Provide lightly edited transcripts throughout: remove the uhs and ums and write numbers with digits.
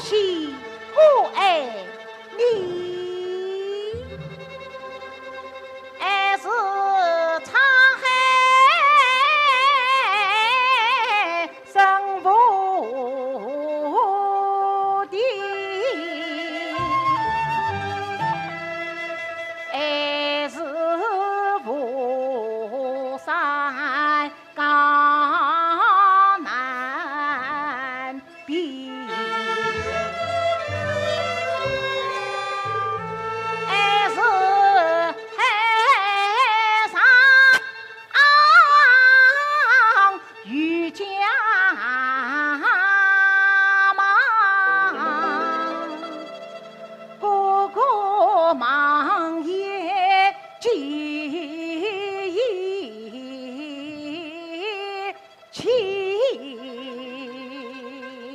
惜我爱你，还是沧海生无敌，还是巫山高难比。忙也记起。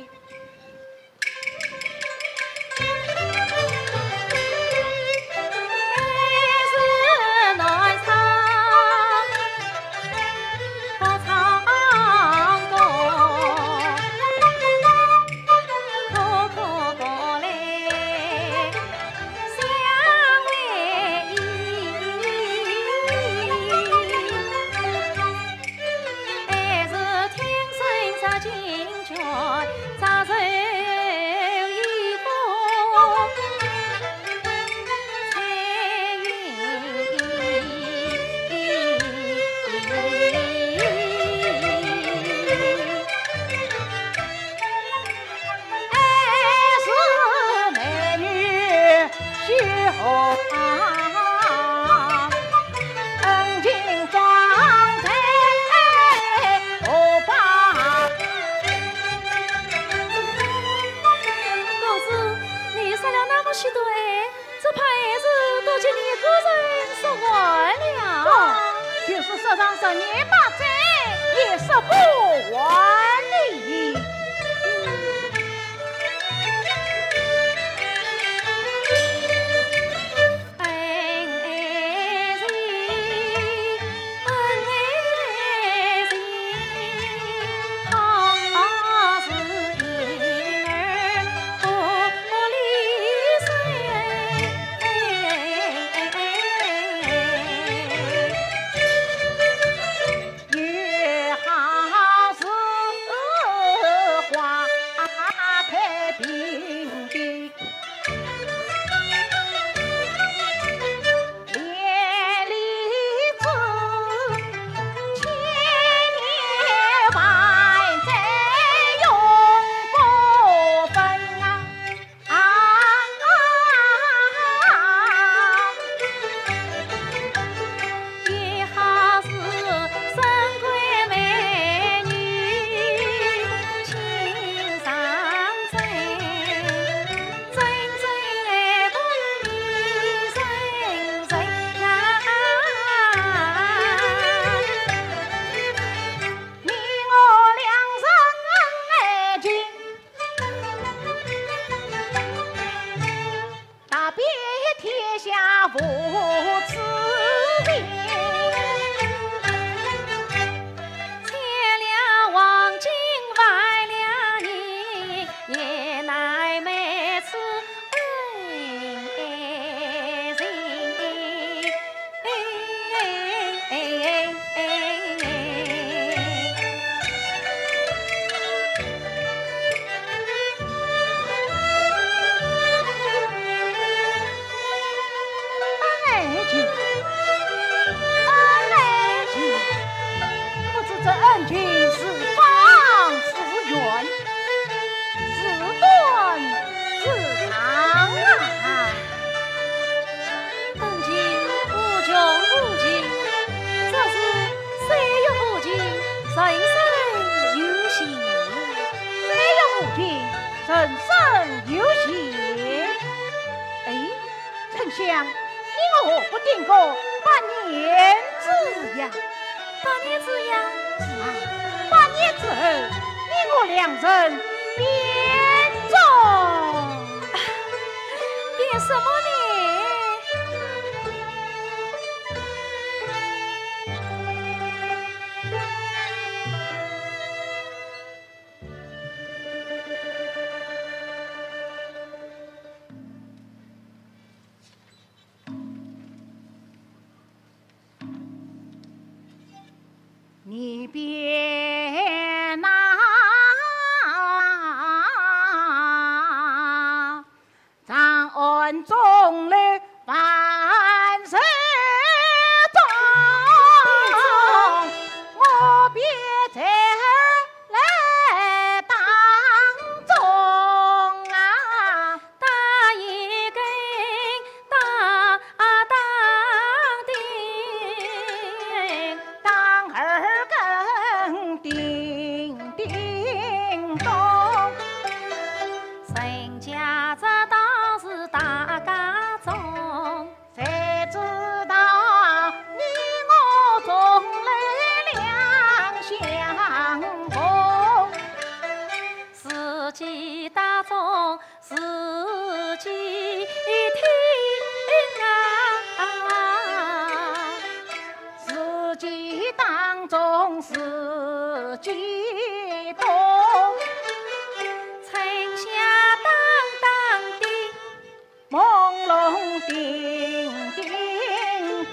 就是手上10年把债，也是不还你。无此情，欠了黄金坏了你，也乃每次恩情。恩情是方是远，是短是长啊！恩情无穷无尽，这是岁月无尽，人生有幸；岁月无尽，人生有幸。哎，丞相，你我何不定个8年之约？8年之约。是啊，8年之后，你我2人变终，变什么呢？ 红楼万寿庄，我别在来当中啊， 打一根当当二更叮叮咚。 人家这当是大家中， 谁知道你我终来两相逢， 世纪当中事几天啊， 世纪当中事几多， 春夏当当的朦胧叮叮咚。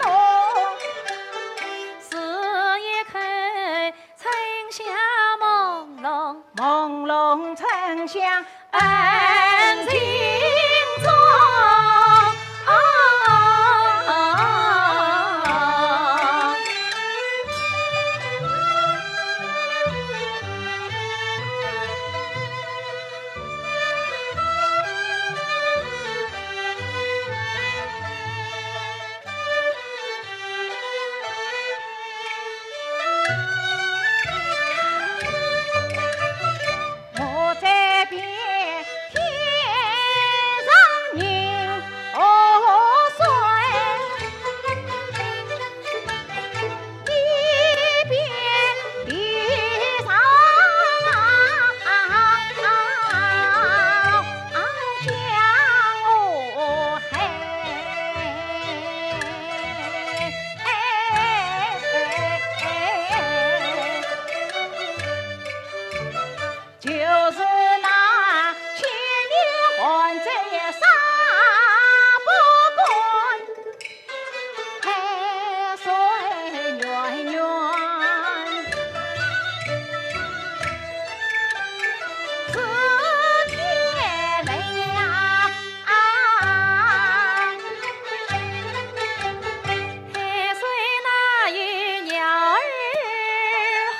是一口春夏朦胧。 朦胧春香恩情重，我在边天上人河水，你边地上江河海。就是那千年还在沙不管，海水源源，是天凉。 海水哪有鸟儿好？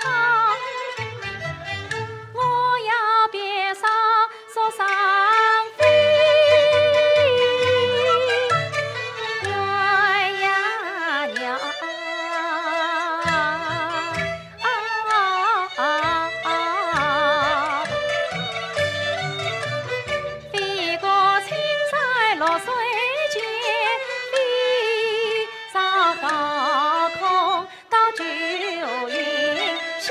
我要别上树上飞，鸳鸯鸟飞过青山绿水间，飞上高空到九云霄。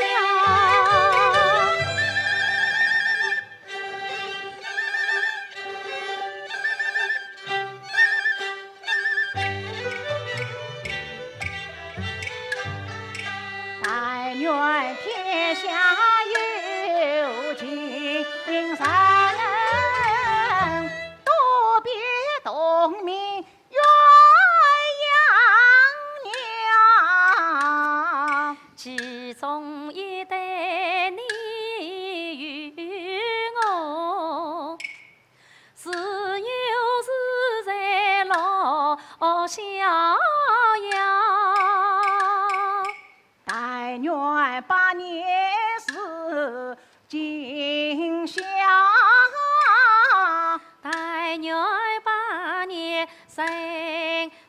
但愿天下有情人，多别同名鸳鸯娘。 其中一对你与我，自由自在乐逍遥。 但愿百年是今宵， 但愿百年生